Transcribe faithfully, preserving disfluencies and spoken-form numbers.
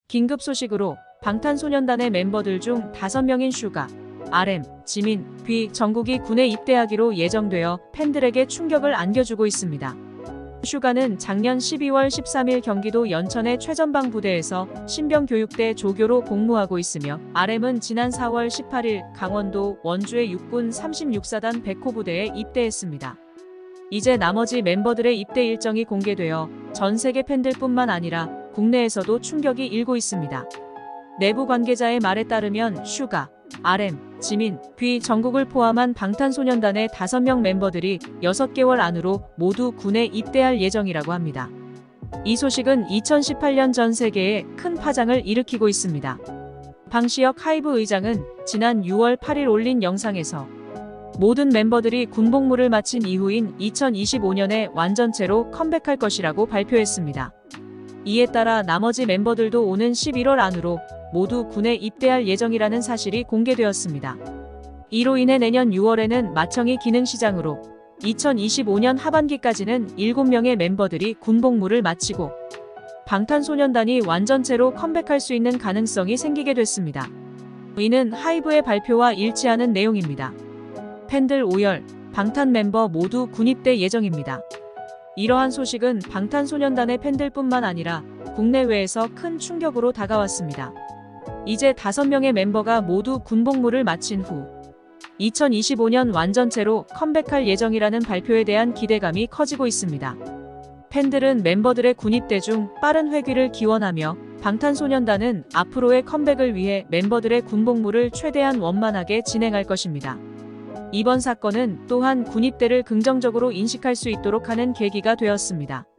긴급 소식으로 방탄소년단의 멤버들 중 다섯 명인 슈가, 알엠, 지민, 뷔 정국이 군에 입대하기로 예정되어 팬들에게 충격을 안겨주고 있습니다. 슈가는 작년 십이월 십삼일 경기도 연천의 최전방 부대에서 신병교육대 조교로 복무하고 있으며 알엠은 지난 사월 십팔일 강원도 원주의 육군 삼십육사단 백호 부대에 입대했습니다. 이제 나머지 멤버들의 입대 일정이 공개되어 전 세계 팬들뿐만 아니라 국내에서도 충격이 일고 있습니다. 내부 관계자의 말에 따르면 슈가, 알엠, 지민, 뷔 정국을 포함한 방탄소년단의 다섯 명 멤버들이 여섯 개월 안으로 모두 군에 입대할 예정이라고 합니다. 이 소식은 이천십팔년 전 세계에 큰 파장을 일으키고 있습니다. 방시혁 하이브 의장은 지난 유월 팔일 올린 영상에서 모든 멤버들이 군복무를 마친 이후인 이천이십오년에 완전체로 컴백할 것이라고 발표했습니다. 이에 따라 나머지 멤버들도 오는 십일월 안으로 모두 군에 입대할 예정이라는 사실이 공개되었습니다. 이로 인해 내년 유월에는 마청이 기능시장으로 이천이십오년 하반기까지는 일곱 명의 멤버들이 군복무를 마치고 방탄소년단이 완전체로 컴백할 수 있는 가능성이 생기게 됐습니다. 이는 하이브의 발표와 일치하는 내용입니다. 팬들 오열, 방탄 멤버 모두 군입대 예정입니다. 이러한 소식은 방탄소년단의 팬들뿐만 아니라 국내외에서 큰 충격으로 다가왔습니다. 이제 다섯 명의 멤버가 모두 군복무를 마친 후 이천이십오년 완전체로 컴백할 예정이라는 발표에 대한 기대감이 커지고 있습니다. 팬들은 멤버들의 군입대 중 빠른 회귀를 기원하며 방탄소년단은 앞으로의 컴백을 위해 멤버들의 군복무를 최대한 원만하게 진행할 것입니다. 이번 사건은 또한 군입대를 긍정적으로 인식할 수 있도록 하는 계기가 되었습니다.